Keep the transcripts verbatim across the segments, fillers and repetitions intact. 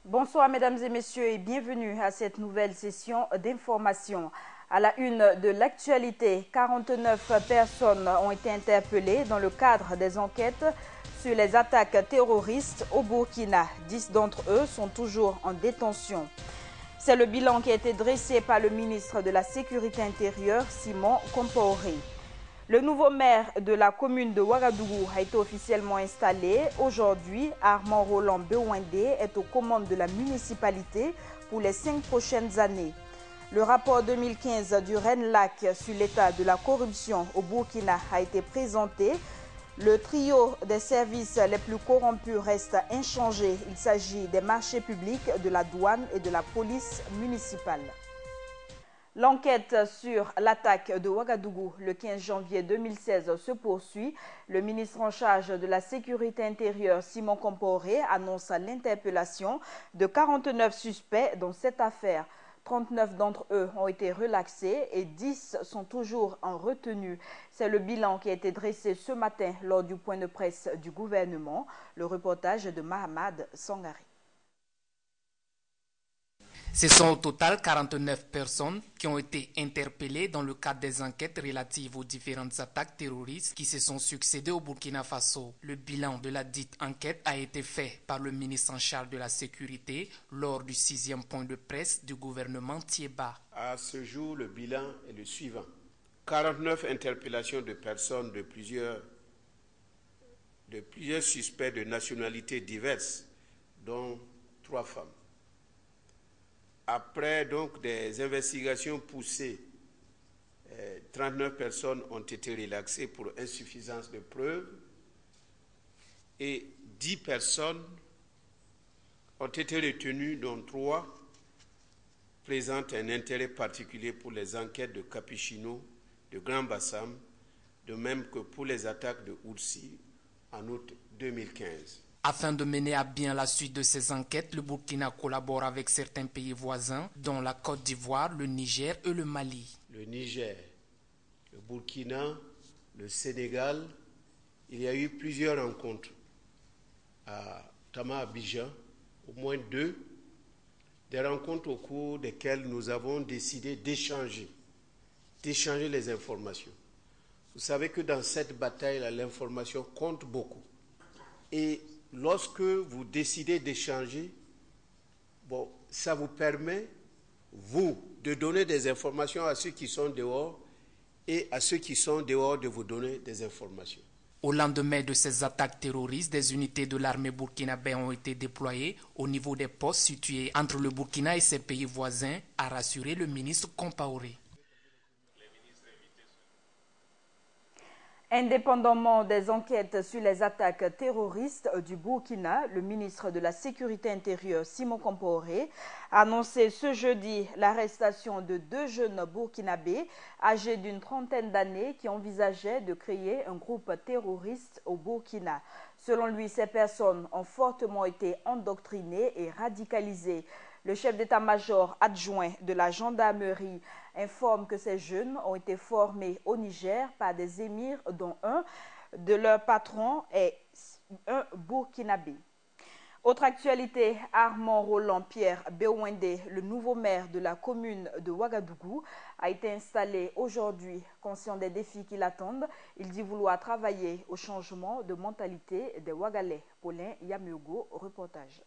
Bonsoir mesdames et messieurs et bienvenue à cette nouvelle session d'information. À la une de l'actualité, quarante-neuf personnes ont été interpellées dans le cadre des enquêtes sur les attaques terroristes au Burkina. dix d'entre eux sont toujours en détention. C'est le bilan qui a été dressé par le ministre de la Sécurité intérieure, Simon Compaoré. Le nouveau maire de la commune de Ouagadougou a été officiellement installé. Aujourd'hui, Armand Roland Bewindé est aux commandes de la municipalité pour les cinq prochaines années. Le rapport deux mille quinze du RENLAC sur l'état de la corruption au Burkina a été présenté. Le trio des services les plus corrompus reste inchangé. Il s'agit des marchés publics, de la douane et de la police municipale. L'enquête sur l'attaque de Ouagadougou le quinze janvier deux mille seize se poursuit. Le ministre en charge de la Sécurité intérieure, Simon Compaoré, annonce l'interpellation de quarante-neuf suspects dans cette affaire. trente-neuf d'entre eux ont été relaxés et dix sont toujours en retenue. C'est le bilan qui a été dressé ce matin lors du point de presse du gouvernement. Le reportage de Mahamad Sangari. Ce sont au total quarante-neuf personnes qui ont été interpellées dans le cadre des enquêtes relatives aux différentes attaques terroristes qui se sont succédées au Burkina Faso. Le bilan de la dite enquête a été fait par le ministre en charge de la Sécurité lors du sixième point de presse du gouvernement Thiéba. À ce jour, le bilan est le suivant. quarante-neuf interpellations de personnes de plusieurs, de plusieurs suspects de nationalités diverses, dont trois femmes. Après donc des investigations poussées, eh, trente-neuf personnes ont été relaxées pour insuffisance de preuves et dix personnes ont été retenues, dont trois présentent un intérêt particulier pour les enquêtes de Capuchino, de Grand Bassam, de même que pour les attaques de Oursi en août deux mille quinze. Afin de mener à bien la suite de ces enquêtes, le Burkina collabore avec certains pays voisins, dont la Côte d'Ivoire, le Niger et le Mali. Le Niger, le Burkina, le Sénégal, il y a eu plusieurs rencontres à Tama Abidjan, au moins deux, des rencontres au cours desquelles nous avons décidé d'échanger, d'échanger les informations. Vous savez que dans cette bataille, l'information compte beaucoup. Et lorsque vous décidez d'échanger, bon, ça vous permet, vous, de donner des informations à ceux qui sont dehors et à ceux qui sont dehors de vous donner des informations. Au lendemain de ces attaques terroristes, des unités de l'armée burkinabé ont été déployées au niveau des postes situés entre le Burkina et ses pays voisins, a rassuré le ministre Compaoré. Indépendamment des enquêtes sur les attaques terroristes du Burkina, le ministre de la Sécurité intérieure, Simon Compaoré, a annoncé ce jeudi l'arrestation de deux jeunes burkinabés âgés d'une trentaine d'années qui envisageaient de créer un groupe terroriste au Burkina. Selon lui, ces personnes ont fortement été endoctrinées et radicalisées. Le chef d'état-major adjoint de la gendarmerie informe que ces jeunes ont été formés au Niger par des émirs dont un de leurs patrons est un burkinabé. Autre actualité, Armand Roland Pierre Bewindé, le nouveau maire de la commune de Ouagadougou, a été installé aujourd'hui. Conscient des défis qui l'attendent, il dit vouloir travailler au changement de mentalité des Ouagalais. Paulin Yamiogo, reportage.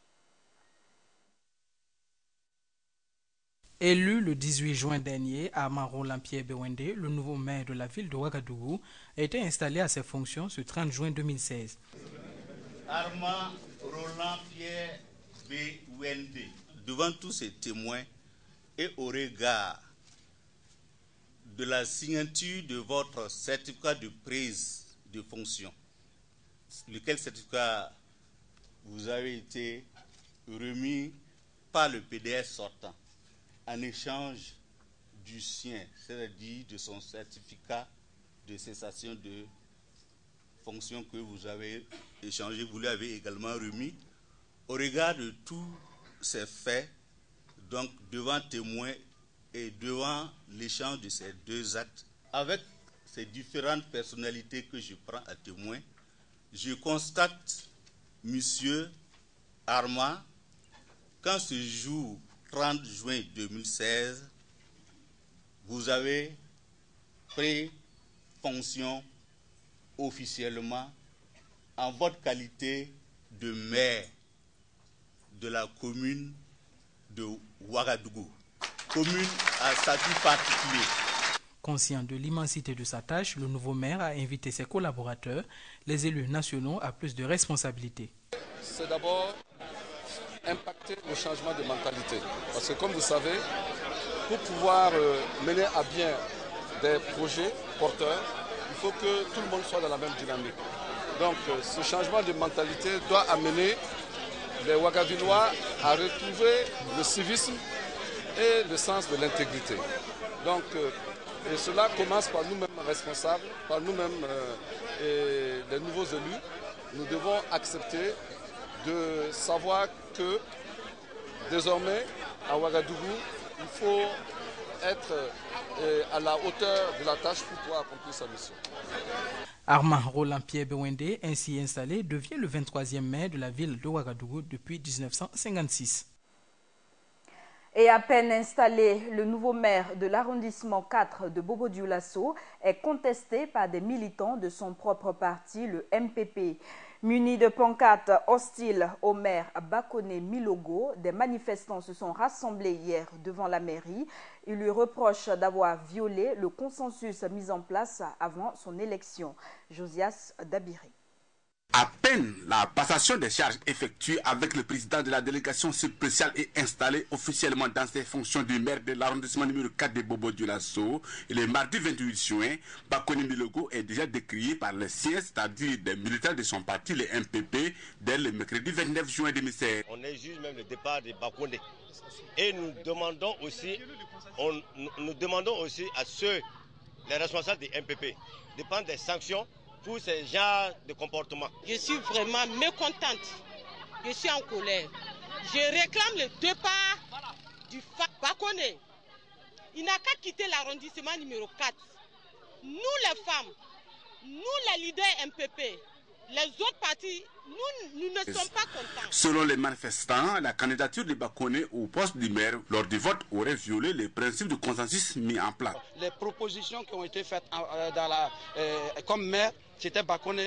Élu le dix-huit juin dernier, Armand Roland Pierre Bewindé, le nouveau maire de la ville de Ouagadougou, a été installé à ses fonctions ce trente juin deux mille seize. Armand Roland Pierre Bewindé, devant tous ces témoins et au regard de la signature de votre certificat de prise de fonction, lequel certificat vous avez été remis par le P D S sortant, en échange du sien, c'est-à-dire de son certificat de cessation de fonction que vous avez échangé, vous lui avez également remis. Au regard de tous ces faits, donc devant témoins et devant l'échange de ces deux actes, avec ces différentes personnalités que je prends à témoin, je constate, monsieur Armand, qu'en ce jour trente juin deux mille seize, vous avez pris fonction officiellement en votre qualité de maire de la commune de Ouagadougou, commune à statut particulier. Conscient de l'immensité de sa tâche, le nouveau maire a invité ses collaborateurs, les élus nationaux, à plus de responsabilités. C'est d'abord impacter le changement de mentalité. Parce que comme vous savez, pour pouvoir euh, mener à bien des projets porteurs, il faut que tout le monde soit dans la même dynamique. Donc euh, ce changement de mentalité doit amener les Ouagadougouois à retrouver le civisme et le sens de l'intégrité. Donc, euh, et cela commence par nous-mêmes responsables, par nous-mêmes euh, et les nouveaux élus. Nous devons accepter de savoir que désormais, à Ouagadougou, il faut être euh, à la hauteur de la tâche pour pouvoir accomplir sa mission. Armand Roland Pierre Bewende, ainsi installé, devient le vingt-troisième maire de la ville de Ouagadougou depuis mille neuf cent cinquante-six. Et à peine installé, le nouveau maire de l'arrondissement quatre de Bobo-Dioulasso est contesté par des militants de son propre parti, le M P P. Munis de pancartes hostiles au maire Bakone Milogo, des manifestants se sont rassemblés hier devant la mairie. Ils lui reprochent d'avoir violé le consensus mis en place avant son élection. Josias Dabiri. À peine la passation des charges effectuée avec le président de la délégation spéciale et installé officiellement dans ses fonctions du maire de l'arrondissement numéro quatre de Bobo-Dioulasso, et le mardi vingt-huit juin, Bakone Milogo est déjà décrié par les siens, c'est-à-dire des militants de son parti, le M P P, dès le mercredi vingt-neuf juin deux mille seize. On exige même le départ de Bakone. Et nous demandons aussi, on, nous demandons aussi à ceux, les responsables du M P P, de prendre des sanctions pour ces genres de comportement. Je suis vraiment mécontente. Je suis en colère. Je réclame le départ du F A C Bakone. Il n'a qu'à quitter l'arrondissement numéro quatre. Nous les femmes, nous les leaders M P P, les autres partis, nous, nous ne sommes pas contents. Selon les manifestants, la candidature de Bakone au poste du maire lors du vote aurait violé les principes de consensus mis en place. Les propositions qui ont été faites dans la, euh, comme maire, c'était Bakone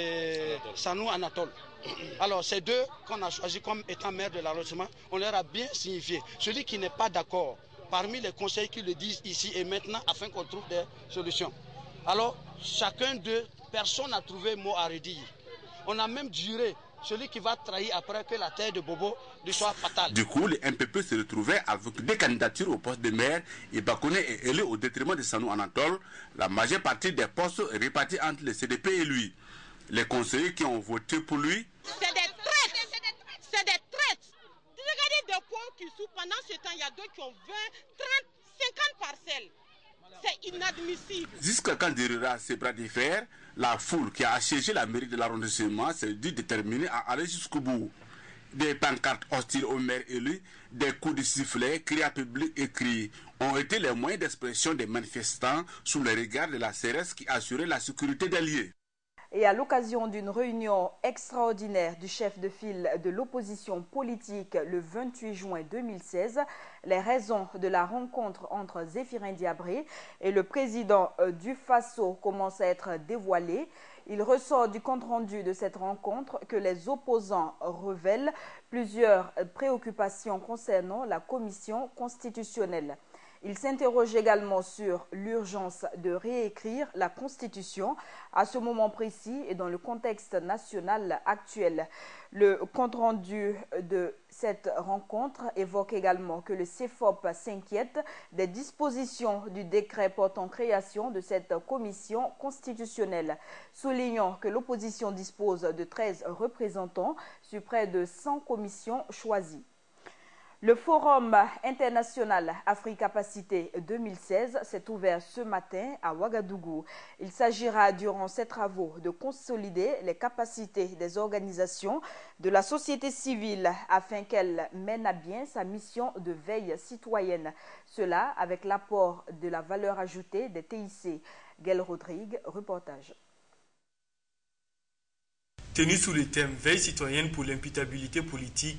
et Sanou Anatole. Alors ces deux qu'on a choisis comme étant maire de l'arrondissement, on leur a bien signifié. Celui qui n'est pas d'accord, parmi les conseils qui le disent ici et maintenant, afin qu'on trouve des solutions. Alors chacun d'eux, personne n'a trouvé mot à redire. On a même juré, celui qui va trahir après que la terre de Bobo lui soit fatale. Du coup, le M P P se retrouvait avec des candidatures au poste de maire et Bakone est élu au détriment de Sanou Anatole. La majeure partie des postes est répartie entre le C D P et lui. Les conseillers qui ont voté pour lui... C'est des traites. C'est des traites. Regardez des points qui sont pendant ce temps, il y a d'autres qui ont vingt, trente, cinquante parcelles. C'est inadmissible. Jusqu'à quand durera ce bras de fer, la foule qui a assiégé la mairie de l'arrondissement s'est dit déterminée à aller jusqu'au bout. Des pancartes hostiles au maire élu, des coups de sifflet, cris à public et cris ont été les moyens d'expression des manifestants sous le regard de la C R S qui assurait la sécurité des lieux. Et à l'occasion d'une réunion extraordinaire du chef de file de l'opposition politique le vingt-huit juin deux mille seize, les raisons de la rencontre entre Zéphirin Diabré et le président du Faso commencent à être dévoilées. Il ressort du compte-rendu de cette rencontre que les opposants révèlent plusieurs préoccupations concernant la commission constitutionnelle. Il s'interroge également sur l'urgence de réécrire la Constitution à ce moment précis et dans le contexte national actuel. Le compte-rendu de cette rencontre évoque également que le C F O P s'inquiète des dispositions du décret portant création de cette commission constitutionnelle, soulignant que l'opposition dispose de treize représentants sur près de cent commissions choisies. Le Forum international Africapacité deux mille seize s'est ouvert ce matin à Ouagadougou. Il s'agira durant ces travaux de consolider les capacités des organisations de la société civile afin qu'elle mène à bien sa mission de veille citoyenne. Cela avec l'apport de la valeur ajoutée des T I C. Gaël Rodrigue, reportage. Tenu sous le thème Veille citoyenne pour l'imputabilité politique,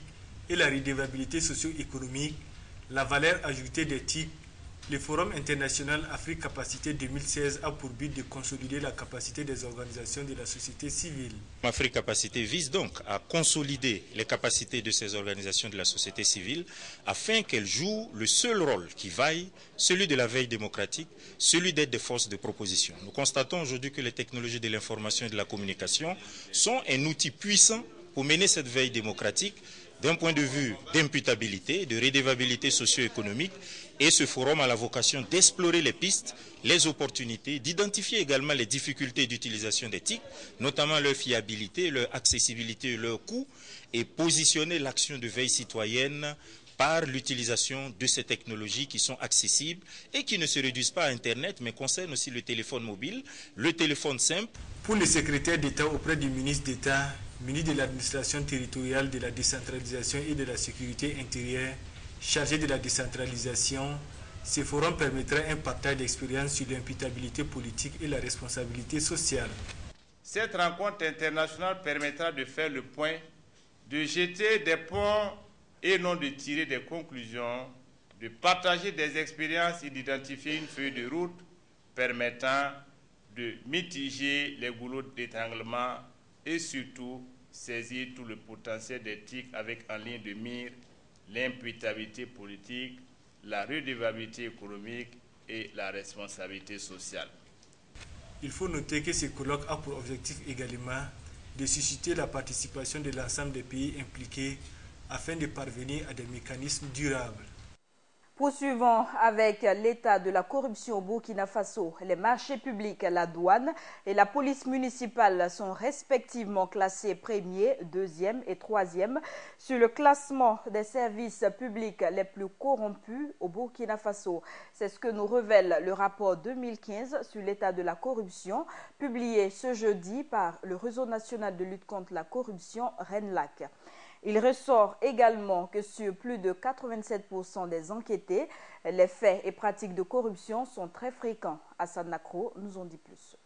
et la redevabilité socio-économique, la valeur ajoutée des T I C, le Forum international Afrique Capacité deux mille seize a pour but de consolider la capacité des organisations de la société civile. Afrique Capacité vise donc à consolider les capacités de ces organisations de la société civile afin qu'elles jouent le seul rôle qui vaille, celui de la veille démocratique, celui d'être des forces de proposition. Nous constatons aujourd'hui que les technologies de l'information et de la communication sont un outil puissant pour mener cette veille démocratique d'un point de vue d'imputabilité, de redevabilité socio-économique, et ce forum a la vocation d'explorer les pistes, les opportunités, d'identifier également les difficultés d'utilisation des T I C, notamment leur fiabilité, leur accessibilité, leur coût, et positionner l'action de veille citoyenne par l'utilisation de ces technologies qui sont accessibles et qui ne se réduisent pas à Internet, mais concernent aussi le téléphone mobile, le téléphone simple. Pour le secrétaire d'État auprès du ministre d'État, ministre de l'administration territoriale, de la décentralisation et de la sécurité intérieure, chargé de la décentralisation, ce forum permettra un partage d'expériences sur l'imputabilité politique et la responsabilité sociale. Cette rencontre internationale permettra de faire le point, de jeter des ponts et non de tirer des conclusions, de partager des expériences et d'identifier une feuille de route permettant de mitiger les goulots d'étranglement et surtout saisir tout le potentiel des T I C avec en ligne de mire l'imputabilité politique, la redevabilité économique et la responsabilité sociale. Il faut noter que ce colloque a pour objectif également de susciter la participation de l'ensemble des pays impliqués afin de parvenir à des mécanismes durables. Poursuivons avec l'état de la corruption au Burkina Faso. Les marchés publics, la douane et la police municipale sont respectivement classés premier, deuxième et troisième sur le classement des services publics les plus corrompus au Burkina Faso. C'est ce que nous révèle le rapport deux mille quinze sur l'état de la corruption publié ce jeudi par le Réseau national de lutte contre la corruption RENLAC. Il ressort également que sur plus de quatre-vingt-sept pour cent des enquêtés, les faits et pratiques de corruption sont très fréquents. Hassan Nakro nous en dit plus.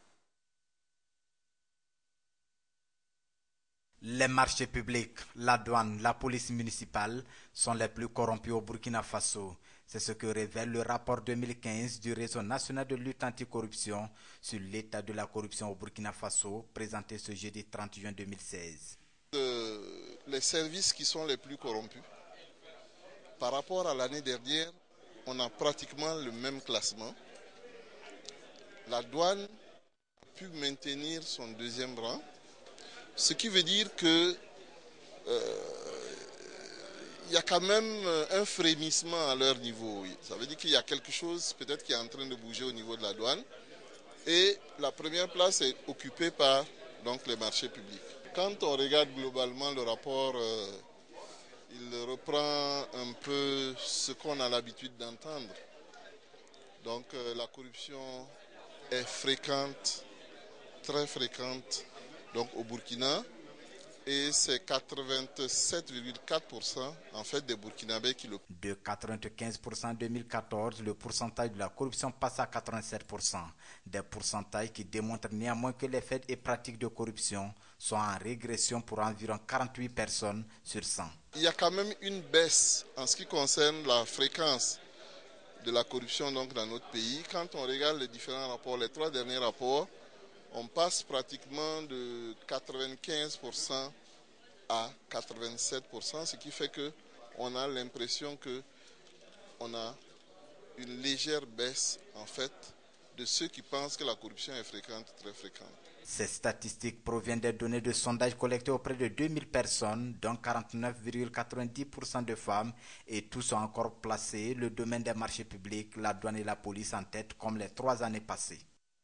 Les marchés publics, la douane, la police municipale sont les plus corrompus au Burkina Faso. C'est ce que révèle le rapport deux mille quinze du Réseau national de lutte anticorruption sur l'état de la corruption au Burkina Faso, présenté ce jeudi trente juin deux mille seize. Euh, les services qui sont les plus corrompus. Par rapport à l'année dernière, on a pratiquement le même classement. La douane a pu maintenir son deuxième rang, ce qui veut dire que euh, il y a quand même un frémissement à leur niveau. Ça veut dire qu'il y a quelque chose peut-être qui est en train de bouger au niveau de la douane. Et la première place est occupée par donc, les marchés publics. Quand on regarde globalement le rapport, euh, il reprend un peu ce qu'on a l'habitude d'entendre. Donc euh, la corruption est fréquente, très fréquente donc, au Burkina. Et c'est quatre-vingt-sept virgule quatre pour cent en fait des Burkinabés qui le... De quatre-vingt-quinze pour cent en deux mille quatorze, le pourcentage de la corruption passe à quatre-vingt-sept pour cent. Des pourcentages qui démontrent néanmoins que les faits et pratiques de corruption sont en régression pour environ quarante-huit personnes sur cent. Il y a quand même une baisse en ce qui concerne la fréquence de la corruption donc, dans notre pays. Quand on regarde les différents rapports, les trois derniers rapports, on passe pratiquement de quatre-vingt-quinze pour cent à quatre-vingt-sept pour cent, ce qui fait qu'on a l'impression qu'on a une légère baisse en fait de ceux qui pensent que la corruption est fréquente, très fréquente. Ces statistiques proviennent des données de sondage collectées auprès de deux mille personnes, dont quarante-neuf virgule quatre-vingt-dix pour cent de femmes, et tous ont encore placé le domaine des marchés publics, la douane et la police en tête comme les trois années passées.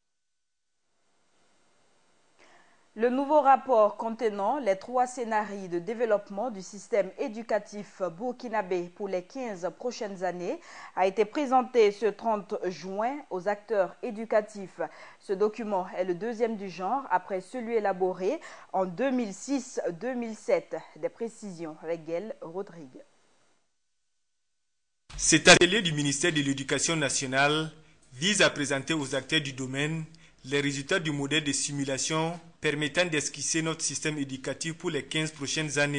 Le nouveau rapport contenant les trois scénarios de développement du système éducatif burkinabé pour les quinze prochaines années a été présenté ce trente juin aux acteurs éducatifs. Ce document est le deuxième du genre après celui élaboré en deux mille six deux mille sept. Des précisions avec Gaël Rodrigue. Cet atelier du ministère de l'Éducation nationale vise à présenter aux acteurs du domaine les résultats du modèle de simulation permettant d'esquisser notre système éducatif pour les quinze prochaines années.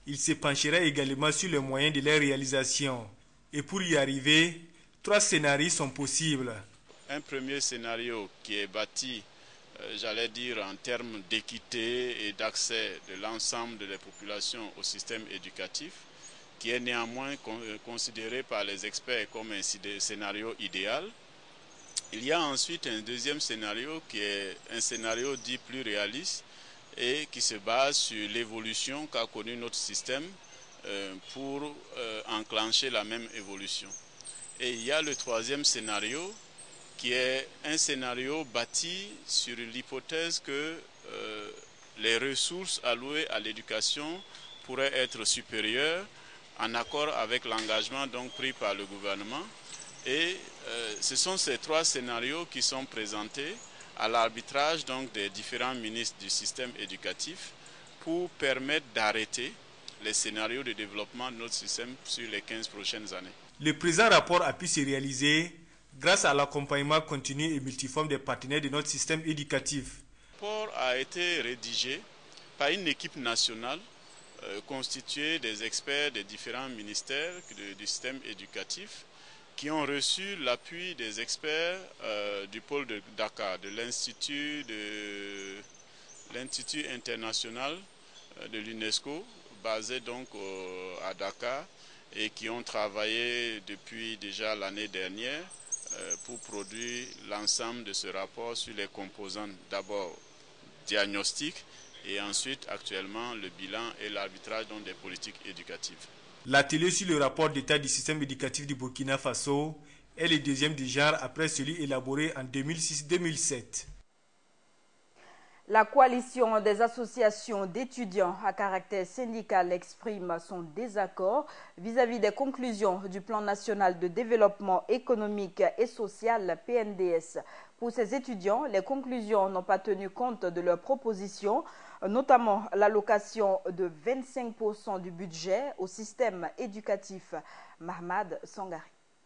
Il se penchera également sur les moyens de leur réalisation. Et pour y arriver, trois scénarios sont possibles. Un premier scénario qui est bâti, euh, j'allais dire, en termes d'équité et d'accès de l'ensemble de la population au système éducatif, qui est néanmoins con considéré par les experts comme un scénario idéal. Il y a ensuite un deuxième scénario qui est un scénario dit plus réaliste et qui se base sur l'évolution qu'a connue notre système euh, pour euh, enclencher la même évolution. Et il y a le troisième scénario qui est un scénario bâti sur l'hypothèse que euh, les ressources allouées à l'éducation pourraient être supérieures en accord avec l'engagement donc pris par le gouvernement. Et euh, ce sont ces trois scénarios qui sont présentés à l'arbitrage donc des différents ministres du système éducatif pour permettre d'arrêter les scénarios de développement de notre système sur les quinze prochaines années. Le présent rapport a pu se réaliser grâce à l'accompagnement continu et multiforme des partenaires de notre système éducatif. Le rapport a été rédigé par une équipe nationale euh, constituée des experts des différents ministères de, du système éducatif qui ont reçu l'appui des experts euh, du pôle de Dakar, de l'Institut de l'Institut international de l'UNESCO, basé donc au, à Dakar, et qui ont travaillé depuis déjà l'année dernière euh, pour produire l'ensemble de ce rapport sur les composantes, d'abord diagnostic et ensuite actuellement le bilan et l'arbitrage des politiques éducatives. L'atelier sur le rapport d'état du système éducatif du Burkina Faso est le deuxième du genre après celui élaboré en deux mille six deux mille sept. La coalition des associations d'étudiants à caractère syndical exprime son désaccord vis-à-vis des conclusions du Plan national de développement économique et social P N D S. Pour ces étudiants, les conclusions n'ont pas tenu compte de leurs propositions, notamment l'allocation de vingt-cinq pour cent du budget au système éducatif. Mahmad Sangari.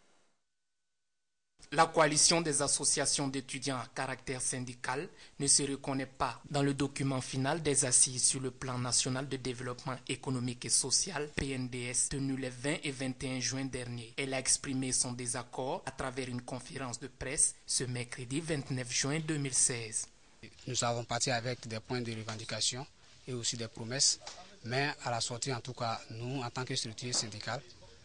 La coalition des associations d'étudiants à caractère syndical ne se reconnaît pas dans le document final des assises sur le plan national de développement économique et social P N D S tenu les vingt et vingt et un juin dernier. Elle a exprimé son désaccord à travers une conférence de presse ce mercredi vingt-neuf juin deux mille seize. Nous avons parti avec des points de revendication et aussi des promesses, mais à la sortie en tout cas, nous en tant que structure syndicale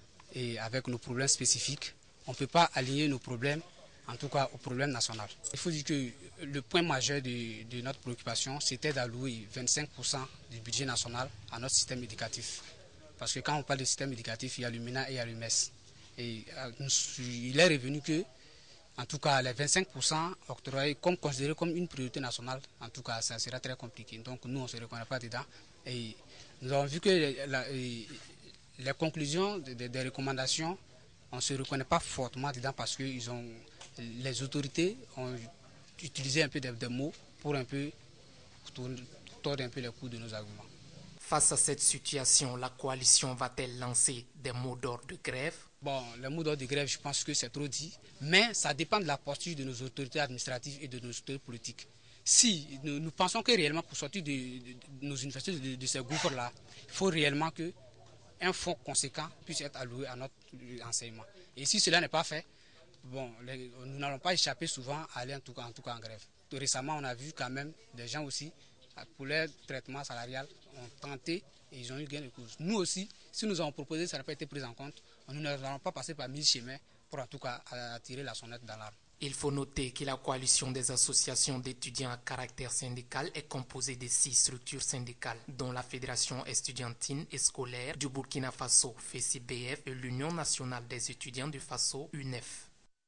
et avec nos problèmes spécifiques, on ne peut pas aligner nos problèmes, en tout cas au problème national. Il faut dire que le point majeur de, de notre préoccupation, c'était d'allouer vingt-cinq pour cent du budget national à notre système éducatif. Parce que quand on parle de système éducatif, il y a l'UMINA et il y a l'U M E S. Et euh, il est revenu que, en tout cas, les vingt-cinq pour cent octroyés comme considérés comme une priorité nationale, en tout cas, ça sera très compliqué. Donc nous, on ne se reconnaît pas dedans. Et nous avons vu que la, les conclusions des, des recommandations, on ne se reconnaît pas fortement dedans parce que ils ont, les autorités ont utilisé un peu des, des mots pour un peu tordre un peu les coups de nos arguments. Face à cette situation, la coalition va-t-elle lancer des mots d'ordre de grève? Bon, les mots d'ordre de grève, je pense que c'est trop dit, mais ça dépend de la posture de nos autorités administratives et de nos autorités politiques. Si nous, nous pensons que réellement pour sortir de, de, de nos universités, de, de ces gouffres-là, il faut réellement que un fonds conséquent puisse être alloué à notre enseignement. Et si cela n'est pas fait, bon, les, nous n'allons pas échapper souvent à aller en tout cas en, tout cas en grève. Tout récemment, on a vu quand même des gens aussi, pour leur traitement salarial, ont tenté et ils ont eu gain de cause. Nous aussi, si nous avons proposé, ça n'a pas été pris en compte, nous n'allons pas passer par mille chemins pour en tout cas attirer la sonnette d'alarme. Il faut noter que la coalition des associations d'étudiants à caractère syndical est composée de six structures syndicales, dont la Fédération estudiantine et scolaire du Burkina Faso, F E C B F, et l'Union nationale des étudiants du Faso, U N E F.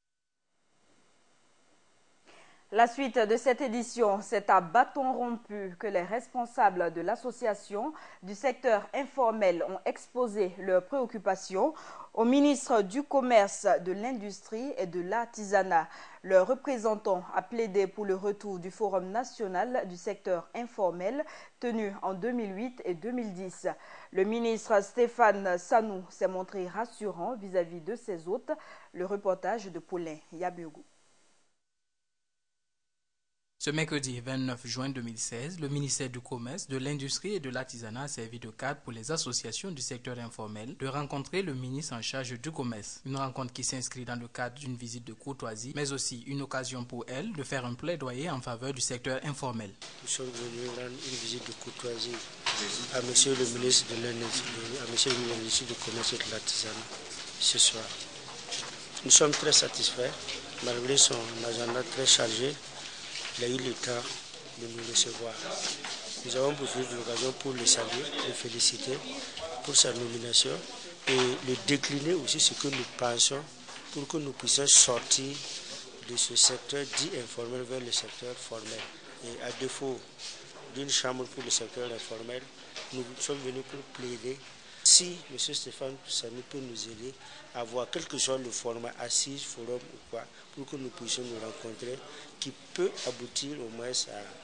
La suite de cette édition, c'est à bâton rompu que les responsables de l'association du secteur informel ont exposé leurs préoccupations au ministre du Commerce, de l'Industrie et de l'Artisanat. Leurs représentants a plaidé pour le retour du Forum national du secteur informel tenu en deux mille huit et deux mille dix. Le ministre Stéphane Sanou s'est montré rassurant vis-à-vis de ses hôtes. Le reportage de Paulin Yabiogou. Ce mercredi vingt-neuf juin deux mille seize, le ministère du Commerce, de l'Industrie et de l'Artisanat a servi de cadre pour les associations du secteur informel de rencontrer le ministre en charge du commerce. Une rencontre qui s'inscrit dans le cadre d'une visite de courtoisie, mais aussi une occasion pour elle de faire un plaidoyer en faveur du secteur informel. Nous sommes venus rendre une visite de courtoisie à monsieur le ministre de l'Industrie, à monsieur le ministre du Commerce et de l'Artisanat ce soir. Nous sommes très satisfaits, malgré son agenda très chargé. Il a eu le temps de nous recevoir. Nous avons profité de l'occasion pour le saluer, le féliciter pour sa nomination et le décliner aussi ce que nous pensons pour que nous puissions sortir de ce secteur dit informel vers le secteur formel. Et à défaut d'une chambre pour le secteur informel, nous sommes venus pour plaider. Si M. Stéphane Poussani peut nous aider à voir quel que soit le format, assise, forum ou quoi, pour que nous puissions nous rencontrer, qui peut aboutir au moins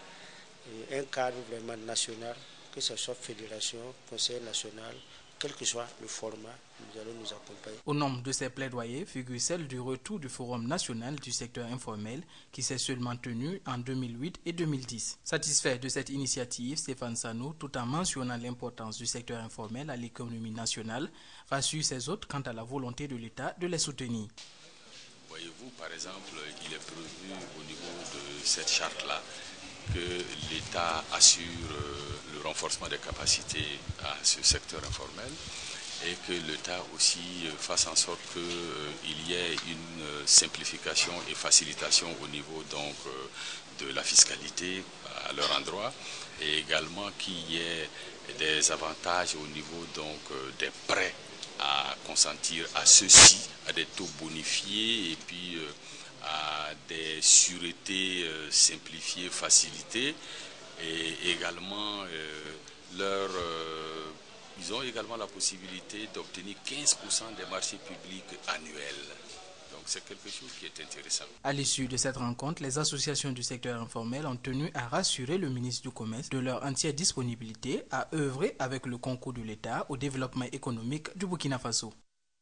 à un cadre vraiment national, que ce soit fédération, conseil national, quel que soit le format, nous allons nous accompagner. Au nombre de ces plaidoyers figure celle du retour du Forum national du secteur informel qui s'est seulement tenu en deux mille huit et deux mille dix. Satisfait de cette initiative, Stéphane Sano, tout en mentionnant l'importance du secteur informel à l'économie nationale, rassure ses hôtes quant à la volonté de l'État de les soutenir. Voyez-vous, par exemple, il est prévu au niveau de cette charte-là que l'État assure le renforcement des capacités à ce secteur informel et que l'État aussi fasse en sorte qu'il y ait une simplification et facilitation au niveau donc de la fiscalité à leur endroit et également qu'il y ait des avantages au niveau donc des prêts à consentir à ceux-ci, à des taux bonifiés et puis à des sûretés euh, simplifiées, facilitées, et également euh, leur, euh, ils ont également la possibilité d'obtenir quinze pour cent des marchés publics annuels. Donc c'est quelque chose qui est intéressant. À l'issue de cette rencontre, les associations du secteur informel ont tenu à rassurer le ministre du Commerce de leur entière disponibilité à œuvrer avec le concours de l'État au développement économique du Burkina Faso.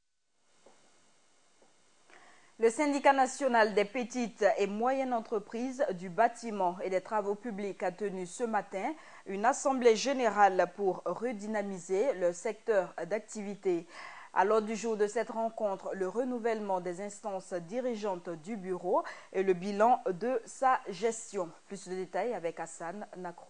Le syndicat national des petites et moyennes entreprises du bâtiment et des travaux publics a tenu ce matin une assemblée générale pour redynamiser le secteur d'activité. À l'ordre du jour de cette rencontre, le renouvellement des instances dirigeantes du bureau et le bilan de sa gestion. Plus de détails avec Hassan Nakro.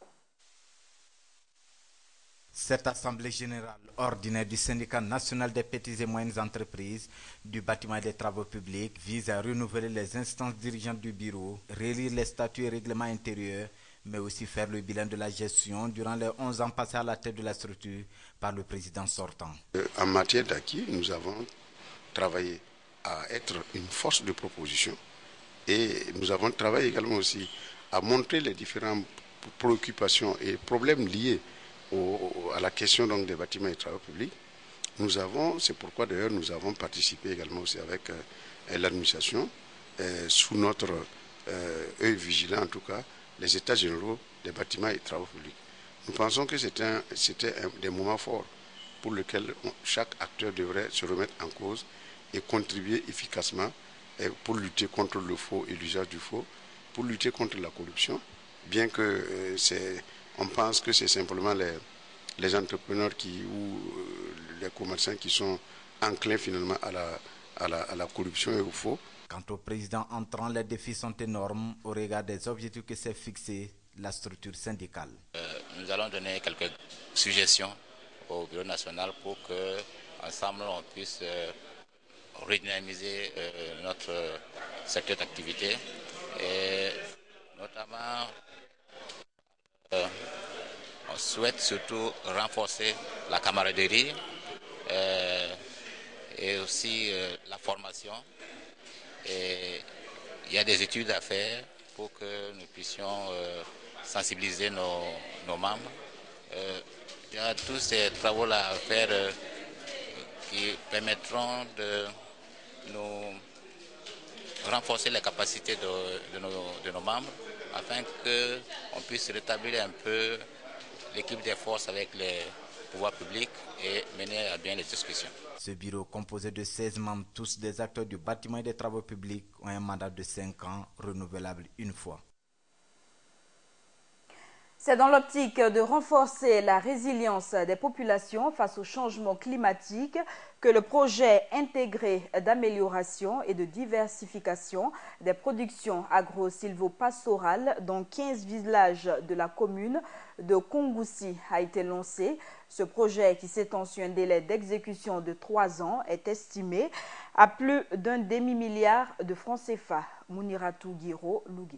Cette assemblée générale ordinaire du syndicat national des petites et moyennes entreprises du bâtiment et des travaux publics vise à renouveler les instances dirigeantes du bureau, relire les statuts et règlements intérieurs, mais aussi faire le bilan de la gestion durant les onze ans passés à la tête de la structure par le président sortant. En matière d'acquis, nous avons travaillé à être une force de proposition et nous avons travaillé également aussi à montrer les différentes préoccupations et problèmes liés Au, à la question donc des bâtiments et travaux publics. Nous avons, c'est pourquoi d'ailleurs nous avons participé également aussi avec euh, l'administration euh, sous notre euh, œil vigilant en tout cas les états généraux des bâtiments et travaux publics. Nous pensons que c'était un, c'était un des moments forts pour lesquels on, chaque acteur devrait se remettre en cause et contribuer efficacement et pour lutter contre le faux et l'usage du faux, pour lutter contre la corruption, bien que euh, c'est on pense que c'est simplement les, les entrepreneurs qui, ou euh, les commerçants qui sont enclins finalement à la, à, la, à la corruption et au faux. Quant au président entrant, les défis sont énormes au regard des objectifs que s'est fixé la structure syndicale. Euh, nous allons donner quelques suggestions au Bureau national pour que ensemble on puisse euh, redynamiser euh, notre secteur d'activité et notamment Euh, on souhaite surtout renforcer la camaraderie euh, et aussi euh, la formation. Et il y a des études à faire pour que nous puissions euh, sensibiliser nos, nos membres. Euh, il y a tous ces travaux-là à faire euh, qui permettront de nous renforcer les capacités de, de, nos, de nos membres, afin qu'on puisse rétablir un peu l'équipe des forces avec les pouvoirs publics et mener à bien les discussions. Ce bureau, composé de seize membres, tous des acteurs du bâtiment et des travaux publics, ont un mandat de cinq ans, renouvelable une fois. C'est dans l'optique de renforcer la résilience des populations face au changement climatique que le projet intégré d'amélioration et de diversification des productions agro-silvopastorales dans quinze villages de la commune de Kongoussi a été lancé. Ce projet, qui s'étend sur un délai d'exécution de trois ans, est estimé à plus d'un demi-milliard de francs C F A. Mouniratou Guiro, Lougué.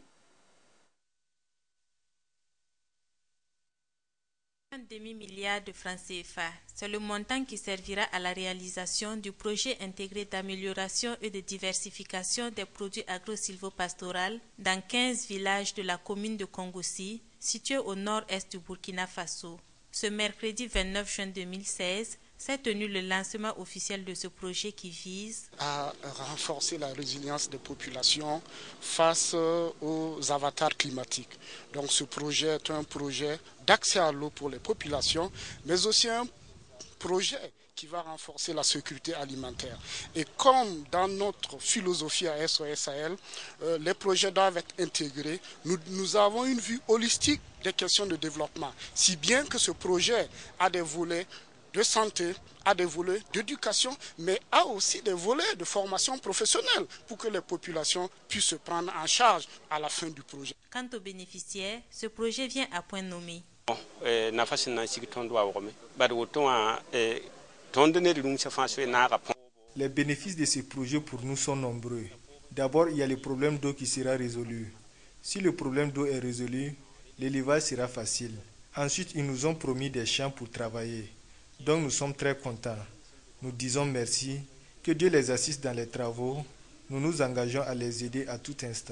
Un demi-milliard de francs C F A, c'est le montant qui servira à la réalisation du projet intégré d'amélioration et de diversification des produits agro-silvopastoraux dans quinze villages de la commune de Kongoussi, située au nord-est du Burkina Faso. Ce mercredi vingt-neuf juin deux mille seize, s'est tenu le lancement officiel de ce projet qui vise à renforcer la résilience des populations face aux avatars climatiques. Donc ce projet est un projet d'accès à l'eau pour les populations, mais aussi un projet qui va renforcer la sécurité alimentaire. Et comme dans notre philosophie à S O S Sahel, euh, les projets doivent être intégrés, nous, nous avons une vue holistique des questions de développement, si bien que ce projet a des volets de santé, a des volets d'éducation, mais a aussi des volets de formation professionnelle pour que les populations puissent se prendre en charge à la fin du projet. Quant aux bénéficiaires, ce projet vient à point nommé. Les bénéfices de ce projet pour nous sont nombreux. D'abord, il y a le problème d'eau qui sera résolu. Si le problème d'eau est résolu, l'élevage sera facile. Ensuite, ils nous ont promis des champs pour travailler. Donc nous sommes très contents. Nous disons merci, que Dieu les assiste dans les travaux. Nous nous engageons à les aider à tout instant.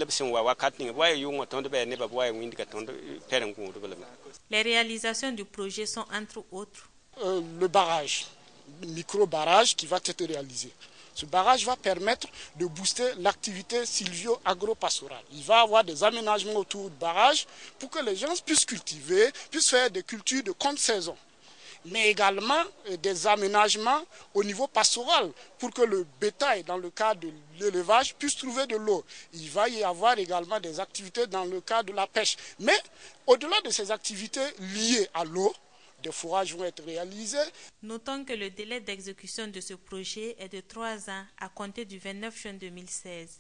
Les réalisations du projet sont entre autres euh, le barrage, le micro-barrage qui va être réalisé. Ce barrage va permettre de booster l'activité sylvio-agro-pastorale. Il va y avoir des aménagements autour du barrage pour que les gens puissent cultiver, puissent faire des cultures de contre-saison, mais également des aménagements au niveau pastoral pour que le bétail, dans le cadre de l'élevage, puisse trouver de l'eau. Il va y avoir également des activités dans le cadre de la pêche. Mais au-delà de ces activités liées à l'eau, des fourrages vont être réalisés. Notons que le délai d'exécution de ce projet est de trois ans à compter du vingt-neuf juin deux mille seize.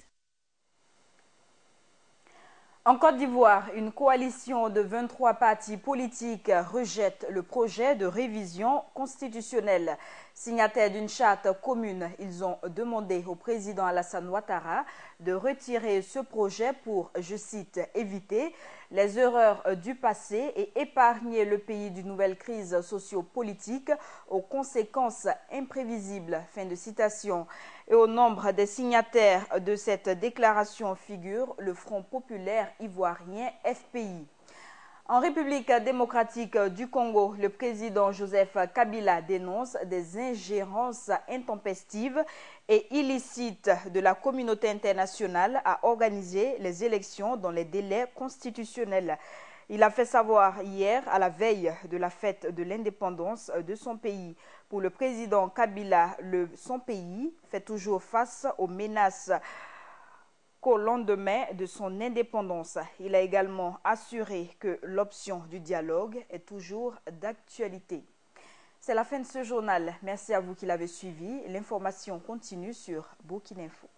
En Côte d'Ivoire, une coalition de vingt-trois partis politiques rejette le projet de révision constitutionnelle. Signataires d'une charte commune, ils ont demandé au président Alassane Ouattara de retirer ce projet pour, je cite, éviter les erreurs du passé et épargner le pays d'une nouvelle crise socio-politique aux conséquences imprévisibles. Fin de citation. Et au nombre des signataires de cette déclaration figure le Front populaire ivoirien F P I. En République démocratique du Congo, le président Joseph Kabila dénonce des ingérences intempestives et illicites de la communauté internationale à organiser les élections dans les délais constitutionnels. Il a fait savoir hier, à la veille de la fête de l'indépendance de son pays. Pour le président Kabila, le, son pays fait toujours face aux menaces qu'au lendemain de son indépendance. Il a également assuré que l'option du dialogue est toujours d'actualité. C'est la fin de ce journal. Merci à vous qui l'avez suivi. L'information continue sur Burkina Info.